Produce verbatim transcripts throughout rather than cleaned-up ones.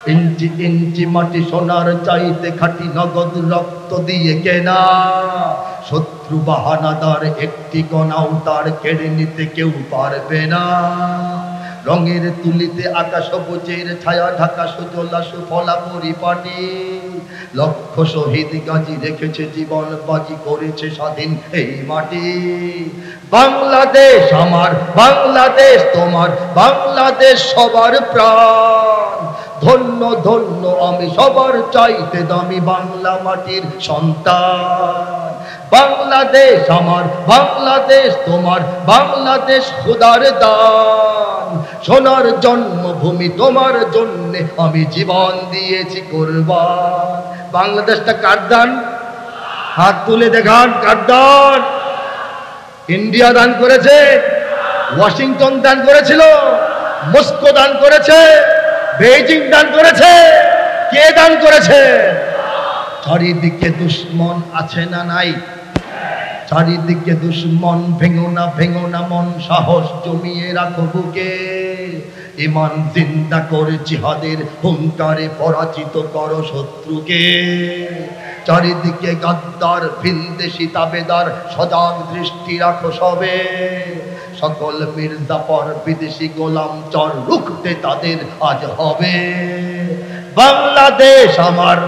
ইঞ্চি ইঞ্চি মাটি সোনার চাইতে খাঁটি নগদ রক্ত দিয়ে কেনা। শত্রু বাহানাদার একটি কণাও তার কেড়ে নিতে কেউ পারবে না। রঙের তুলিতে আকাশ সবুজের ছায়া ঢাকা সুজলা সুফলা পরিপাটি। লক্ষ শহীদ গাজী রেখেছে জীবন বাজি করেছে স্বাধীন এই মাটি। বাংলাদেশ আমার, বাংলাদেশ তোমার, বাংলাদেশ সবার প্রাণ। ধন্য ধন্য আমি সবার চাইতে দামি বাংলা মাটির সন্তান। বাংলাদেশ আমার, বাংলাদেশ তোমার, বাংলাদেশ খোদার দান। সোনার জন্মভূমি তোমার জন্যে আমি জীবন দিয়েছি কুরবান। বাংলাদেশটা কার দান? হাত তুলে দেখান, কার দান? ইন্ডিয়া দান করেছে, ওয়াশিংটন দান করেছিল, মস্কো দান করেছে, বেইজিং দান করেছে, কে দান করেছে? চারিদিকে দুশ্মন আছে না নাই? চারিদিকে দুশ্মন, ভেঙো না ভেঙো না মন, সাহস জমিয়ে রাখো বুকে। ইমান জিন্দা করে জিহাদের হুঙ্কারে পরাজিত করো শত্রুকে। চারিদিকে গাদ্দার ভিনদেশি তাবেদার, সজাগ দৃষ্টি রাখো সবে। সকল মির্জাফর বিদেশি গোলাম চর, রুখতে তাদের আজ হবে। বাংলাদেশ আমার,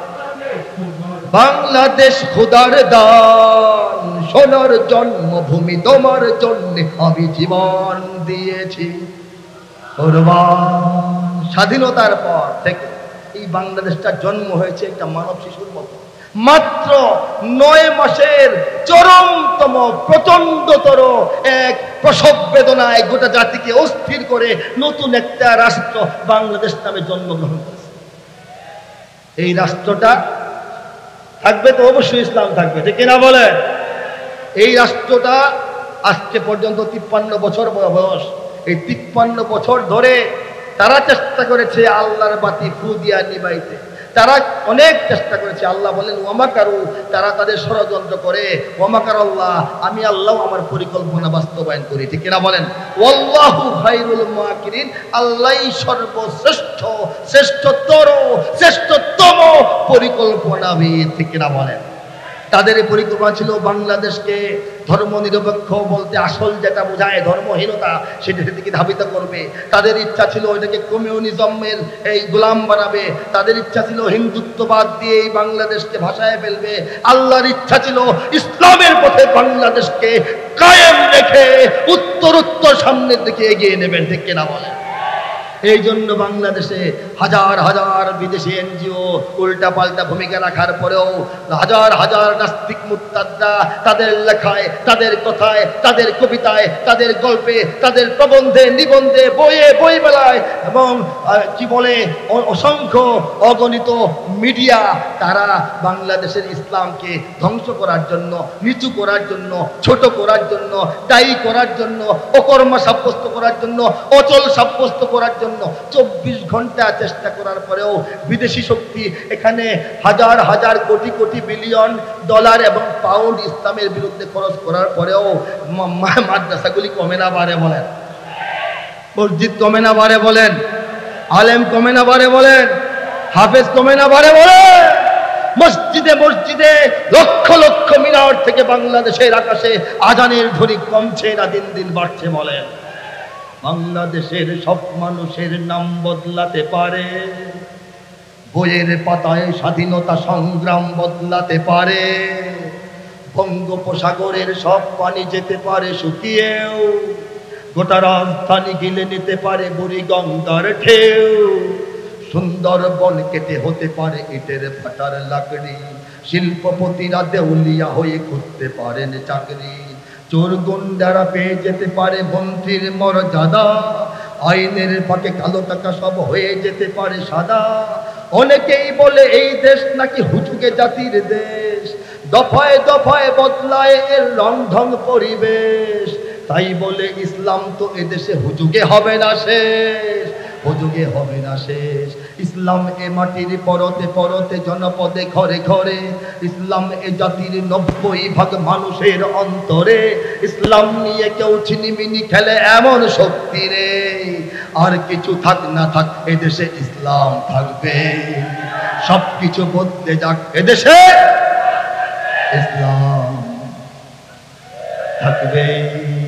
বাংলাদেশ খোদার দান। সোনার জন্মভূমি তোমার জন্য আমি জীবন দিয়েছি কুরবান। স্বাধীনতার পর থেকে এই বাংলাদেশটার জন্ম হয়েছে একটা মানব শিশুর মতো। মাত্র নয় মাসের চরমতম প্রচন্ডতর এক প্রসব বেদনায় গোটা জাতিকে অস্থির করে নতুন একটা রাষ্ট্র বাংলাদেশ নামে জন্মগ্রহণ করেছে। এই রাষ্ট্রটা থাকবে তো অবশ্যই ইসলাম থাকবে, ঠিক কিনা বলে? এই রাষ্ট্রটা আজকে পর্যন্ত তিপ্পান্ন বছর বয়স। এই তিপ্পান্ন বছর ধরে তারা চেষ্টা করেছে আল্লাহর বাতি ফু দিয়া নিবাইতে। তারা অনেক চেষ্টা করেছে। আল্লাহ বলেন ওয়ামাকারু, তারা তাদের ষড়যন্ত্র করে। ওয়ামাকার আল্লাহ, আমি আল্লাহ আমার পরিকল্পনা বাস্তবায়ন করি, ঠিক কিনা বলেন? ওয়াল্লাহু খায়রুল মাকিরিন, আল্লাহই সর্বশ্রেষ্ঠ, শ্রেষ্ঠতর, শ্রেষ্ঠতম পরিকল্পনাবিদ, ঠিক কিনা বলেন? তাদের এই পরিকল্পনা ছিল বাংলাদেশকে ধর্মনিরপেক্ষ বলতে আসল যেটা বোঝায় ধর্মহীনতা, সেটার দিকে ধাবিত করবে। তাদের ইচ্ছা ছিল ওইটাকে কমিউনিজমের এই গোলাম বানাবে। তাদের ইচ্ছা ছিল হিন্দুত্ববাদ দিয়ে এই বাংলাদেশকে ভাসায় ফেলবে। আল্লাহর ইচ্ছা ছিল ইসলামের পথে বাংলাদেশকে কায়েম রেখে উত্তর উত্তর সামনের দিকে এগিয়ে নেবেন, ঠিক কিনা বলে? এই জন্য বাংলাদেশে হাজার হাজার বিদেশি এনজিও উল্টা পাল্টা ভূমিকা রাখার পরেও হাজার হাজার নাস্তিক মুরতাদরা তাদের লেখায়, তাদের কথায়, তাদের কবিতায়, তাদের গল্পে, তাদের প্রবন্ধে, নিবন্ধে, বইয়ে, বই মেলায় এবং কি বলে অসংখ্য অগণিত মিডিয়া, তারা বাংলাদেশের ইসলামকে ধ্বংস করার জন্য, নিচু করার জন্য, ছোট করার জন্য, দায়ী করার জন্য, অকর্মা সাব্যস্ত করার জন্য, অচল সাব্যস্ত করার জন্য চব্বিশ ঘন্টা চেষ্টা করার পরেও বিদেশি শক্তি এখানে হাজার হাজার কোটি কোটি বিলিয়ন ডলার এবং পাউন্ড ইসলামের বিরুদ্ধে খরচ করার পরেও মাদ্রাসাগুলি কমে না বাড়ে বলেন, মসজিদ কমে না বাড়ে বলেন, আলেম কমে না বাড়ে বলেন, হাফেজ কমে না বাড়ে বলেন। মসজিদে মসজিদে লক্ষ লক্ষ মিনার থেকে বাংলাদেশের আকাশে আজানের ধ্বনি কমছে না, দিন দিন বাড়ছে বলেন। বাংলাদেশের সব মানুষের নাম বদলাতে পারে, বইয়ের পাতায় স্বাধীনতা সংগ্রাম বদলাতে পারে, বঙ্গোপসাগরের সব পানি যেতে পারে শুকিয়েও, গোটা রাজধানী গিলে নিতে পারে বুড়ি গঙ্গার ঢেউ, সুন্দরবন কেটে হতে পারে ইটের ভাটার লাকড়ি, শিল্পপতিরা দেউলিয়া হয়ে করতে পারেন চাকরি, চোর গুন্ডারা পেয়ে যেতে পারে মন্ত্রীর মর্যাদা, আইনের ফাঁকে কালো টাকা সব হয়ে যেতে পারে সাদা। অনেকেই বলে এই দেশ নাকি হুজুগে জাতির দেশ, দফায় দফায় বদলায় এর রংঢং পরিবেশ, তাই বলে ইসলাম তো এদেশে হুজুগে হবে না শেষ। ও যুগে হবে না শেষ। ইসলাম এ মাটির পরতে পরতে জনপদে ঘরে ঘরে, ইসলাম এ জাতির নব্বই ভাগ মানুষের অন্তরে। ইসলাম নিয়ে কেউ ছিনিমিনি খেলে এমন শক্তি রে, আর কিছু থাক না থাক এদেশে ইসলাম থাকবে। সবকিছু বদলে যাক এদেশে ইসলাম থাকবে।